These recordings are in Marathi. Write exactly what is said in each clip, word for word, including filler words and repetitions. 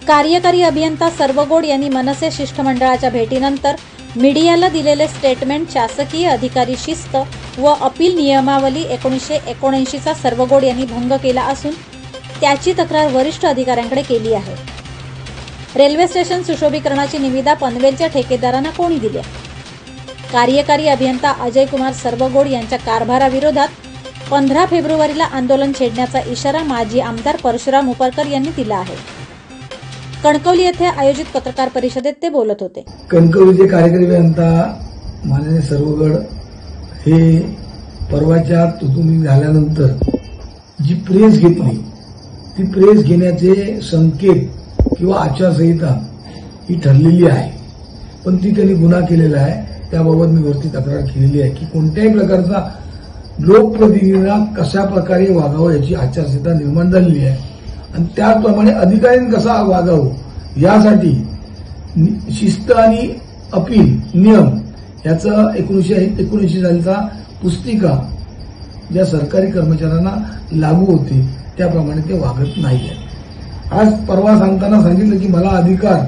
कार्यकारी अभियंता सर्वगोड यांनी मनसे शिष्टमंडळाच्या भेटीनंतर मीडियाला दिलेले स्टेटमेंट शासकीय अधिकारी शिस्त व अपील नियमावली एकोणीसशे एकोणऐंशीचा सर्वगोड यांनी भंग केला असून त्याची तक्रार वरिष्ठ अधिकाऱ्यांकडे केली आहे। रेल्वे स्टेशन सुशोभीकरणाची निविदा पनवेलच्या ठेकेदारांना कोणी दिल्या? कार्यकारी अभियंता अजय कुमार सर्वगोड यांच्या कारभाराविरोधात पंधरा फेब्रुवारीला आंदोलन छेडण्याचा इशारा माजी आमदार परशुराम उपरकर यांनी दिला आहे। कणकवली येथे आयोजित पत्रकार परिषदेत ते बोलत होते। कणकवलीचे कार्यकारी अभियंता माननीय सर्वगोड हे परवाच्या तुतुनी झाल्यानंतर जी प्रेस घेतली ती प्रेस घेण्याचे संकेत किंवा आचारसंहिता ही ठरलेली आहे, पण ती त्यांनी गुन्हा केलेला आहे। त्याबाबत मी वरती तक्रार केलेली आहे की कोणत्याही प्रकारचा लोकप्रतिनिधींना कशा प्रकारे वागावं याची आचारसंहिता निर्माण झालेली आहे आणि त्याचप्रमाणे अधिकाऱ्यांनी कसा वागावं यासाठी शिस्त आणि अपील नियम याचा एकोणीसशे एकोणऐंशी सालचा पुस्तिका ज्या सरकारी कर्मचाऱ्यांना लागू होते त्याप्रमाणे ते वागत नाहीये। आज परवा सांगताना सांगितलं की मला अधिकार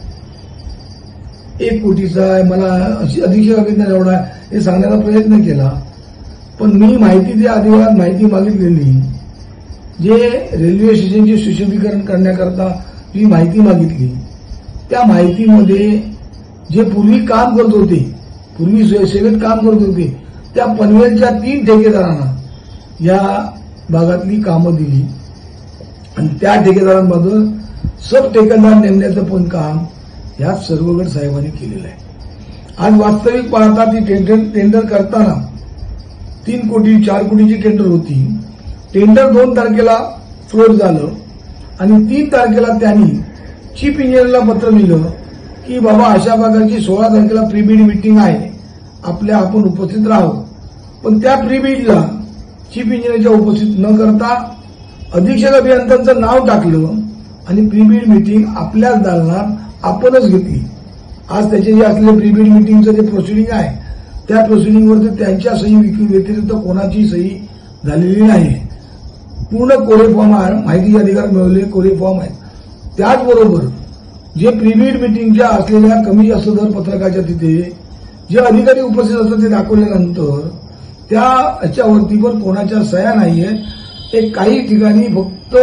एक कोटीचा आहे, मला अधीक्षक अभियंता एवढा आहे हे सांगण्याचा प्रयत्न केला, पण मी माहिती त्या अधिकारात माहिती मागितलेली जे रेल्वे स्टेशनचे सुशोभीकरण करण्याकरता जी माहिती मागितली त्या माहितीमध्ये जे पूर्वी काम करत होते पूर्वी सेवेत काम करत होते त्या पनवेलच्या तीन ठेकेदारांना या भागातली कामं दिली आणि त्या ठेकेदारांमधून सब ठेकेदार नेमण्याचं पण काम या सर्वगोड साहेबांनी केलेलं आहे। आज वास्तविक पाहता ती टेंडर टेंडर करताना तीन कोटी चार कोटीची टेंडर होती। टेंडर दोन तारखेला फ्लोर झालं आणि तीन तारखेला त्यांनी चीफ इंजिनियरला पत्र लिहिलं की बाबा अशा प्रकारची सोळा तारखेला प्रीबिड मीटिंग आहे, आपल्या आपण उपस्थित राहू। पण त्या प्रीबिडला चीफ इंजिनियरच्या उपस्थित न करता अधीक्षक अभियंत्यांचं नाव टाकलं आणि प्रीबिड मीटिंग आपल्याच दालनात आपणच घेतली। आज त्याचे जे असलेले प्रीबिड मीटिंगचं जे प्रोसिडिंग आहे त्या प्रोसिडिंगवर त्यांच्या सही व्यतिरिक्त कोणाची सही झालेली नाही। पूर्ण कोरे फॉर्म आहे, माहिती अधिकार मिळवले कोरे फॉर्म आहेत। त्याचबरोबर जे प्रीबिड मीटिंगच्या असलेल्या कमी जास्त दर पत्रकाच्या तिथे जे अधिकारी उपस्थित असतात ते दाखवल्यानंतर त्या याच्यावरती पण कोणाच्या सह्या नाहीयेत। एक काही ठिकाणी फक्त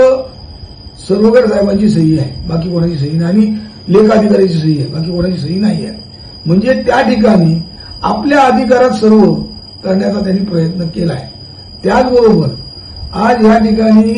सर्वगोड साहेबांची सही आहे, बाकी कोणाची सही नाही आणि लेख अधिकाऱ्याची सही आहे, बाकी कोणाची सही नाही आहे। म्हणजे त्या ठिकाणी आपल्या अधिकारात सर्व करण्याचा त्यांनी प्रयत्न केला आहे। त्याचबरोबर आज या ठिकाणी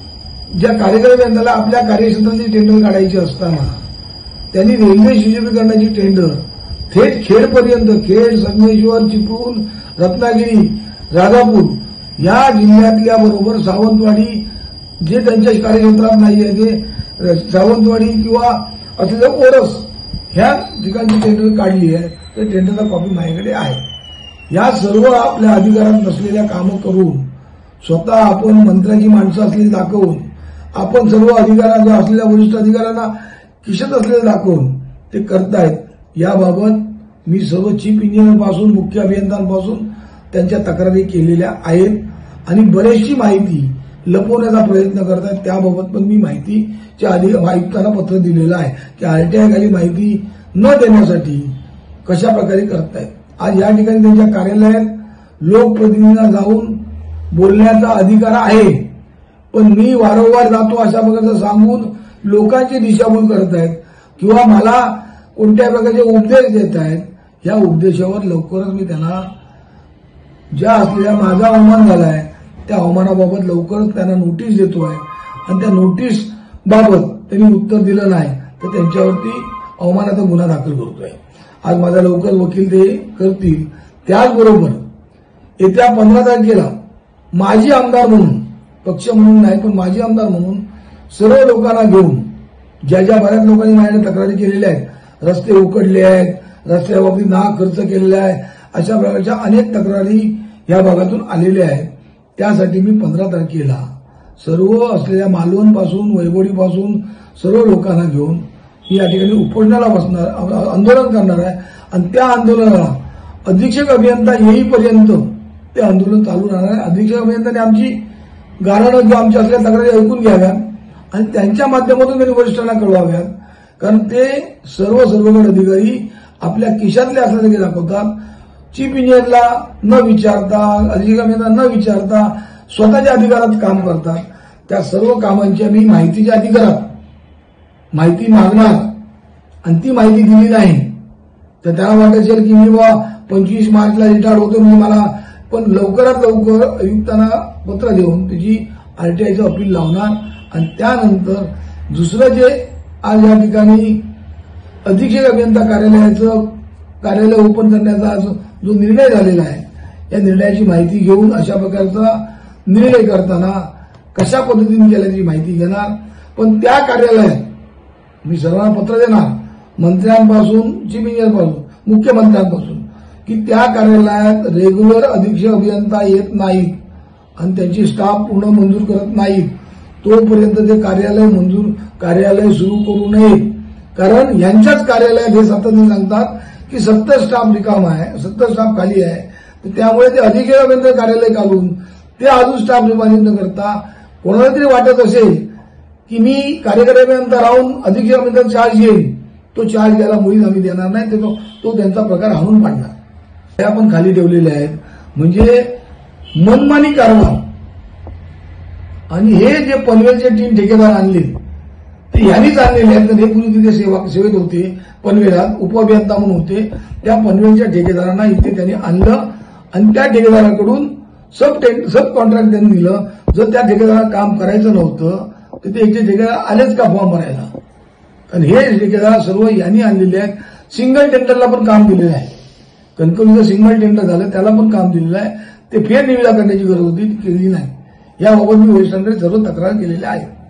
ज्या कार्यकारी अभियंत्याला आपल्या कार्यक्षेत्रातली टेंडर काढायची असताना त्यांनी रेल्वे सुशोभीकरणाची टेंडर थेट खेडपर्यंत खेड संगमेश्वर चिपळूण रत्नागिरी राजापूर या जिल्ह्यातल्या बरोबर सावंतवाडी जे त्यांच्या कार्यक्षेत्रात नाही आहे ते सावंतवाडी किंवा असलेलं ओरस ह्या ठिकाणची टेंडर काढली आहे, तर टेंडरचा कॉपी माझ्याकडे आहे। या सर्व आपल्या अधिकारात नसलेल्या कामं करून स्वतः आपण मंत्र्याची माणसं असलेली दाखवून आपण सर्व अधिकाऱ्यांना असलेल्या वरिष्ठ अधिकाऱ्यांना खिशत असलेले दाखवून ते करतायत। याबाबत मी सर्व चीफ इंजिनियरपासून मुख्य अभियंत्यांपासून त्यांच्या तक्रारी केलेल्या आहेत आणि बरीचशी माहिती लपवण्याचा प्रयत्न करतात। त्याबाबत पण मी माहितीच्या आयुक्तांना पत्र दिलेलं आहे की आरटीआय खाली माहिती न देण्यासाठी कशा प्रकारे करतायत। आज या ठिकाणी त्यांच्या कार्यालयात लोकप्रतिनिधींना जाऊन बोलण्याचा अधिकार आहे, पण मी वारंवार जातो अशा प्रकारचं सांगून लोकांची दिशाभूल करत आहेत किंवा मला कोणत्या प्रकारचे उपदेश देत आहेत। या उपदेशावर लवकरच मी त्यांना ज्या असलेल्या माझा अवमान झालाय त्या अवमानाबाबत लवकरच त्यांना नोटीस देतो आहे आणि त्या नोटीस बाबत त्यांनी उत्तर दिलं नाही तर त्यांच्यावरती अवमानाचा गुन्हा दाखल करतोय। आज माझा लवकर वकील ते करतील। त्याचबरोबर येत्या पंधरा तारखेला माजी आमदार म्हणून, पक्ष म्हणून नाही पण माजी आमदार म्हणून सर्व लोकांना घेऊन ज्या ज्या बऱ्याच लोकांनी माझ्याकडे तक्रारी केलेल्या आहेत, रस्ते उकडले आहेत, रस्त्याबाबतीत नाहक खर्च केलेला आहे, अशा प्रकारच्या अनेक तक्रारी या भागातून आलेल्या आहेत। त्यासाठी मी पंधरा तारखेला सर्व असलेल्या मालवणपासून वैभवडीपासून सर्व लोकांना घेऊन मी या ठिकाणी उपोषणाला बसणार, आंदोलन करणार आहे आणि त्या आंदोलनाला अधीक्षक अभियंता येईपर्यंत ते आंदोलन चालू राहणार आहे। अधीक्षक अभियंत्याने आमची गारणं किंवा आमच्या असलेल्या तक्रारी ऐकून घ्याव्या आणि त्यांच्या माध्यमातून त्यांनी वरिष्ठांना कळवाव्यात. कारण ते सर्व सर्वगड अधिकारी आपल्या खिशातले असल्यासारखे दाखवतात. चीफ इंजिनियरला न विचारता, अधिकाऱ्यांना न विचारता स्वतःच्या अधिकारात काम करतात. त्या सर्व कामांची आम्ही माहितीच्या अधिकारात माहिती मागणार आणि ती माहिती दिली नाही तर त्याला वाटत असेल की मी बा पंचवीस मार्चला रिटायर्ड होतो म्हणजे मला, पण लवकरात लवकर आयुक्तांना पत्र देऊन त्याची आरटीआयचं अपील लावणार. आणि त्यानंतर दुसरं जे आज या ठिकाणी अधीक्षक अभियंता कार्यालयाचं कार्यालय ओपन करण्याचा जो निर्णय झालेला आहे या निर्णयाची माहिती घेऊन अशा प्रकारचा निर्णय करताना कशा पद्धतीने केल्याची माहिती घेणार. पण त्या कार्यालयात मी सर्वांना पत्र देणार, मंत्र्यांपासून चीफ इंजिनियरपासून मुख्यमंत्र्यांपासून, की त्या कार्यालयात रेग्युलर अधीक्षक अभियंता येत नाहीत आणि त्यांची स्टाफ पूर्ण मंजूर करत नाहीत तोपर्यंत ते कार्यालय मंजूर कार्यालय सुरू करू नये. कारण यांच्याच कार्यालयात हे सातत्याने सांगतात की सत्तर स्टाफ रिकाम आहे, सत्तर स्टाफ खाली आहे. तर त्यामुळे ते अधीक्षक अभियंता कार्यालय काढून ते अजून स्टाफ निर्माण न करता कोणाला तरी वाटत असेल की मी कार्यकारी अभियंता राहून अधीक्षक अभियंता चार्ज घेईन, तो चार्ज घ्यायला मुळीच आम्ही देणार नाही. तो, तो त्यांचा प्रकार हाणून पाडणार. हे आपण खाली ठेवलेले आहेत. म्हणजे मनमानी कारभार. आणि हे जे पनवेलचे तीन ठेकेदार आणले ते यांनीच आणलेले आहेत. तर हे पूर्वी तिथे सेवा सेवेत होते, पनवेलात उपअभियंता म्हणून होते. त्या पनवेलच्या ठेकेदारांना इथे त्यांनी आणलं आणि त्या ठेकेदाराकडून सब सब कॉन्ट्रॅक्ट त्यांनी दिलं. जर त्या ठेकेदाराला काम करायचं नव्हतं तर ते एकटे ठेकेदार आलेच का फॉर्म भरायला. आणि हे ठेकेदार सर्व यांनी आणलेले आहेत. सिंगल टेंडरला पण काम दिलेलं आहे. कणकवलीचं सिंगल टेंडर झालं त्याला पण काम दिलेलं आहे. ते फेर निविदा करण्याची गरज होती, ती केली नाही. याबाबत मी वरिष्ठांकडे सर्व तक्रार केलेल्या आहेत.